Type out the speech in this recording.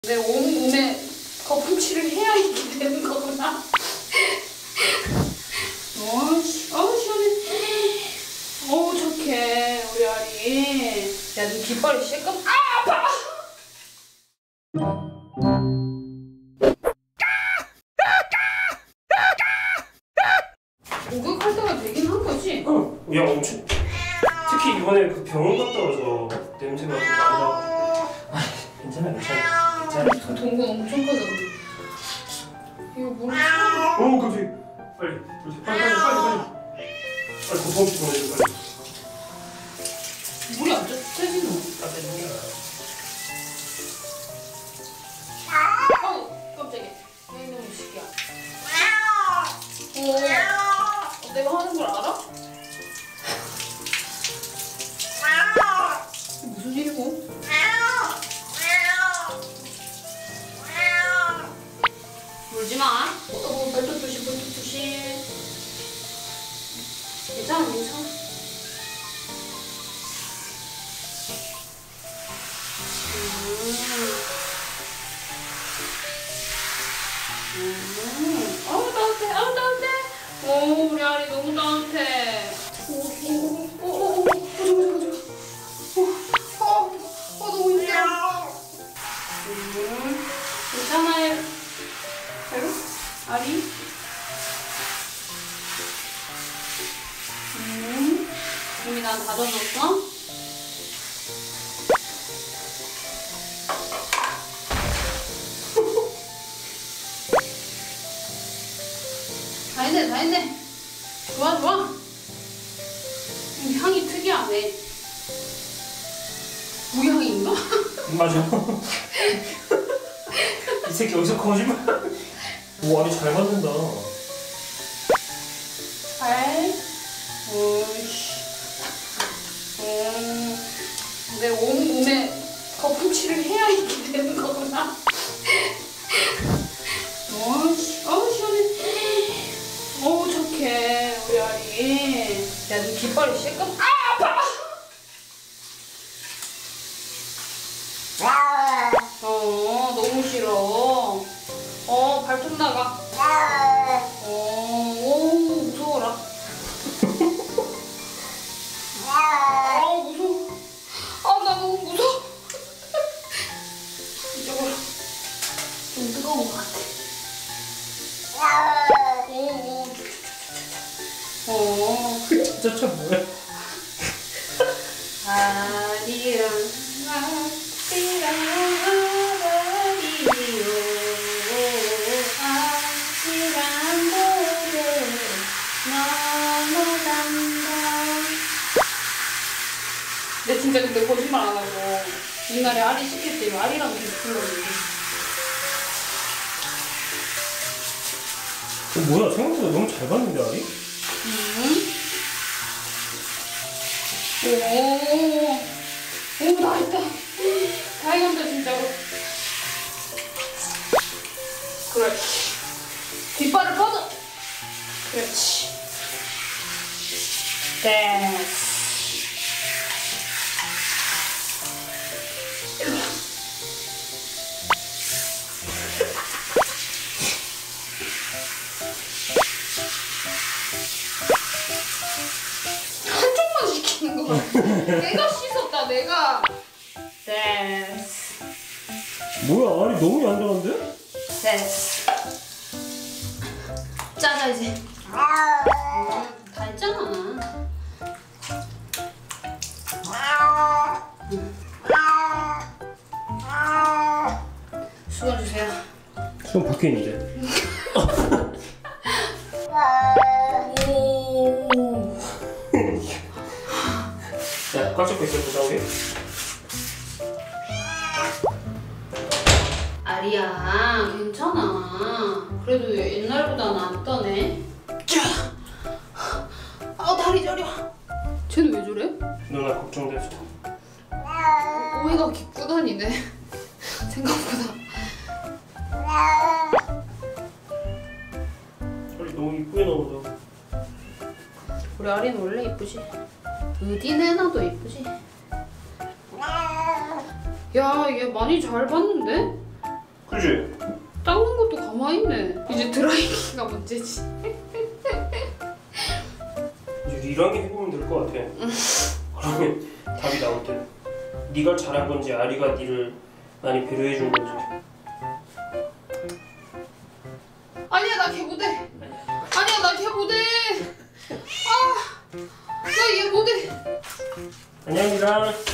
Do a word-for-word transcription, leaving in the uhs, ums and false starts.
내 온몸에 거품칠을 해야 이게 되는 거구나. 어우, 어우 시원해. 어우 착해 우리 아리. 야, 네 깃발이 실컷. 아, 아파. 목욕할 때가 되긴 한 거지? 어, 야 엄청. 특히 이번에 그 병원 갔다 와서 냄새가 좀 많이 나고. 아, 괜찮아, 괜찮아, 괜찮아. 동공 엄청 커져. 이거 물을 어, 갑자기. 빨리, 빨리, 빨리, 빨리, 빨리. 빨리 고통 없이 보내줘, 빨리. 물이 안 쪄지노? 어우, 깜짝이야. 이놈의 새끼야. 어, 내가 하는 걸 알아? 무슨 일이고? 울지 마. 어, 발톱 조심, 발톱 조심. 괜찮아, 괜찮아. 음. 음. 아우, 따뜻해, 아우, 따뜻해. 오, 우리 아리 너무 따뜻해. 오, 오, 오, 오, 오, 어, 어, 어, 너무 힘들어. 음. 괜찮아요. 배로? 아리? 음. 이미 난 다져줬어? 다 했네, 다 했네. 좋아, 좋아. 향이 특이하네. 무향인가? 맞아. 이 새끼 여기서 거짓말. 오, 아니 잘 맞는다. 잘. 오이씨. 음. 내 온몸에 거품칠을 해야 이게 되는 거구나. 어이씨. 어우, 시원해. 어우, 착해 우리 아리. 야, 네 깃발이 실컷. 아, 아파. 어, 너무 싫어. 어, 발톱 나가. 어, 오, 무서워라. 아, 무서워. 아, 나 너무 무서워. 이쪽으로. 좀 뜨거운 것 같아. 오, 오. 어. 진짜 참 뭐야? 아리랑 아리랑 아리요 아리랑 노래 넘어간다. 근데 진짜 근데 거짓말 안 하고 옛날에 아리 시킬 때 아리랑 계속 불렀는데. 어, 뭐야, 생각보다 너무 잘 봤는데, 아리? 음. 오, 오, 다 했다. 다 해간다, 진짜로. 그렇지. 뒷발을 뻗어. 그렇지. 됐어. 일로 와. 한쪽만 시키는 거 같아. 내가 씻었다, 내가. 됐어. 뭐야, 아리 너무 얌전한데? 됐어. 짜자, 이제. 음, 다 했잖아. 음. 수건 주세요. 수건 밖에 있는데. 오. 야, 꽉 잡고 있어, 나오게. 아리야, 괜찮아. 그래도 옛날보다는 안 떠네. 아, 다리 저려. 쟤는 왜 저래? 누나 걱정돼서. 오해가 깊구다니네. 생각보다. 아리 너무 이쁘게 나오다. 우리 아리는 원래 이쁘지. 어디 내놔도 이쁘지. 야, 얘 많이 잘 봤는데? 그지? 닦는 것도 가만히 있네. 이제 드라이기가 문제지. 이제 리랑이 해보면 될 것 같아. 그러면 답이 나올 때 네가 잘한 건지 아리가 네를 많이 배려해 준 건지. 아니야 나 걔 못해. 아니야 나 걔 못해. 아, 나 얘 못해. 안녕 리랑.